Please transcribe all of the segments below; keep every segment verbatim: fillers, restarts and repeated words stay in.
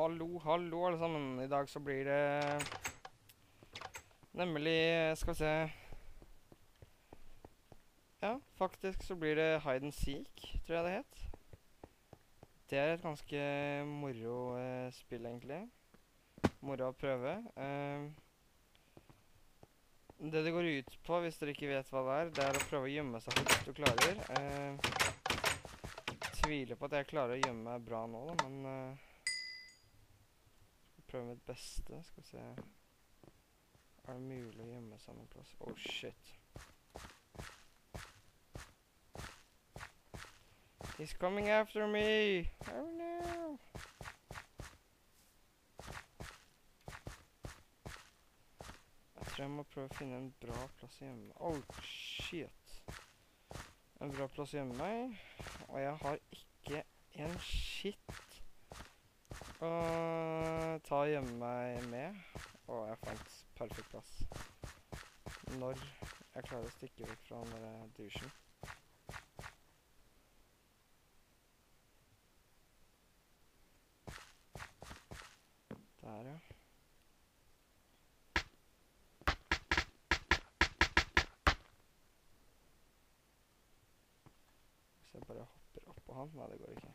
Hallo, hallo alle sammen. I dag så blir det nemlig, skal vi se. Ja, faktisk så blir det Hide and Seek, tror jeg det het. Det er et ganske moro eh, spill egentlig. Moro å prøve. Eh, det det går ut på, hvis dere ikke vet hva det er, det er å prøve å gjemme seg så godt du klarer. Eh, tviler på at jeg klarer å gjemme meg bra nå, da, men eh, prøve mitt beste. Skal vi se. Er det mulig å gjemme seg noen plass? Oh shit. He's coming after me! Oh no! Jeg tror jeg må prøve å finne en bra plass å gjemme meg. Oh shit. En bra plass å gjemme meg. Og jeg har ikke en shit å ta og gjemme meg med. Og jeg fant perfekt plass. Når jeg klarer å stikke vekk fra den der dusjen. Der, ja. Hvis jeg bare hopper opp på han. Nei, det går ikke.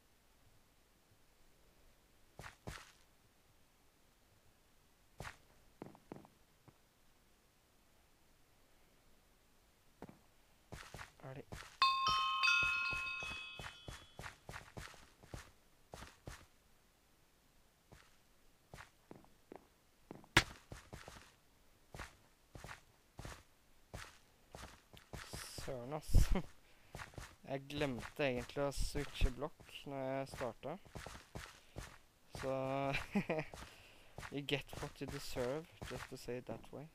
Er det... Søren, ass. Jeg glemte egentlig å switche blokk når jeg startet. Så... You get what you deserve, just to say it that way.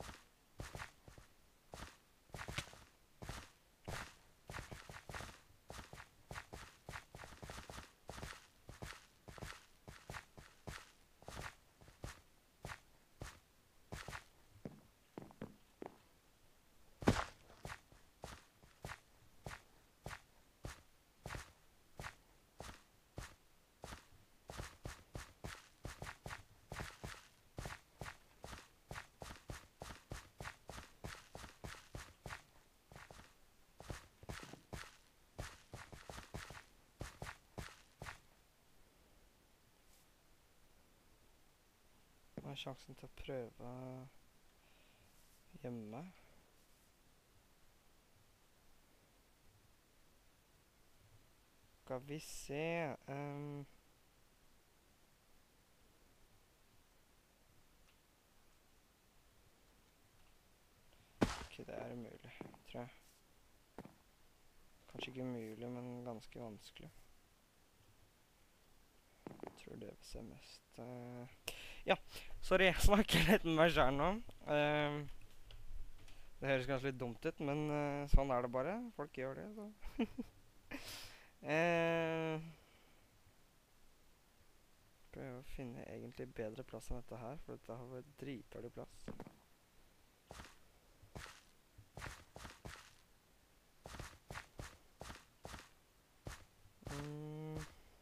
Nå har sjansen til å prøve hjemme. Skal vi se... Um ok, det er umulig, tror jeg. Kanskje ikke umulig, men ganske vanskelig. Jeg tror det vil se mest... Uh ja, sorry, jeg snakker litt med meg selv nå. Uh, det høres kanskje litt dumt ut, men uh, sånn er det bare. Folk gjør det, så. uh, prøver å finne egentlig bedre plass enn dette her, for dette har vært dritdårlig plass. Mm.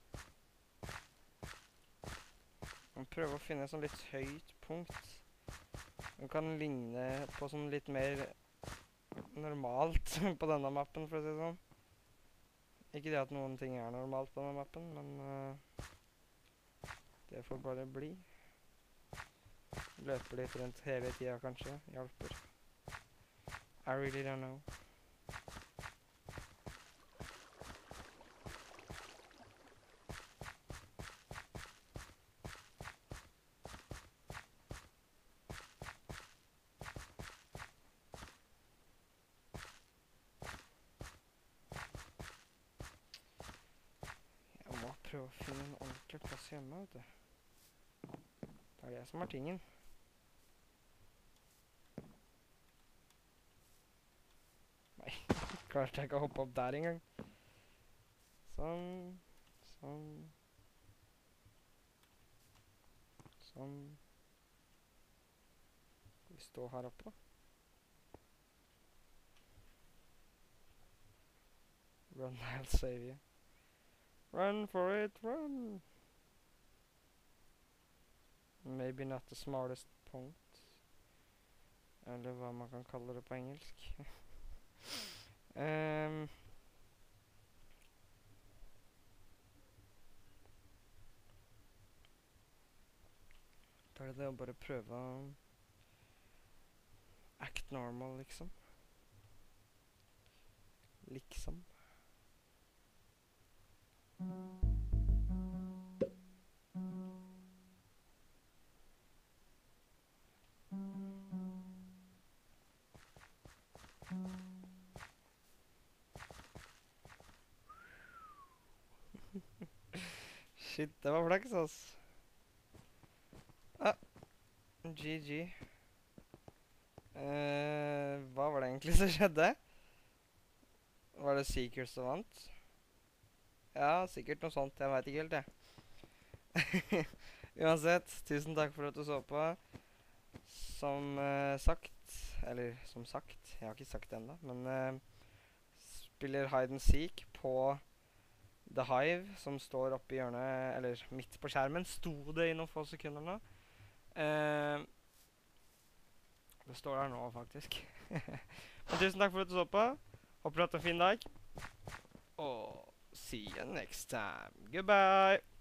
Man prøver å finne et sånn litt høyt punkt. Man kan ligne på sånn litt mer normalt på denne mappen, for å si det sånn. Ikke det at noen ting er normalt på denne mappen, men uh, det får bare bli. Løper litt rundt hele tida, kanskje. Hjelper. I really don't know. Prøve å finne en ordentlig plass hjemme, vet du. Det er det som er tingen. Nei, klarte jeg ikke å hoppe opp der engang. Sånn, sånn. Sånn. Skal vi stå her oppe, da? Run, I'll save you. Run for it, run! maybe not the smartest point. Eller hva man kan kalle det på engelsk. um, da er det det å bare prøve å act normal, liksom. Liksom. Shit, det var flaks, ass. Ah, G G. Eh, hva var det egentlig som skjedde? Var det Seekers som vant? Ja, sikkert noe sånt. Jeg vet ikke helt, jeg. Uansett, tusen takk for at du så på. Som eh, sagt, eller som sagt, jeg har ikke sagt det enda, men eh, spiller hide and seek på The Hive, som står oppe i hjørnet, eller midt på skjermen. Sto det i noen få sekunder nå. Eh, det står der nå, faktisk. Men tusen takk for at du så på. Håper du har hatt en fin dag. Og see you next time. Goodbye!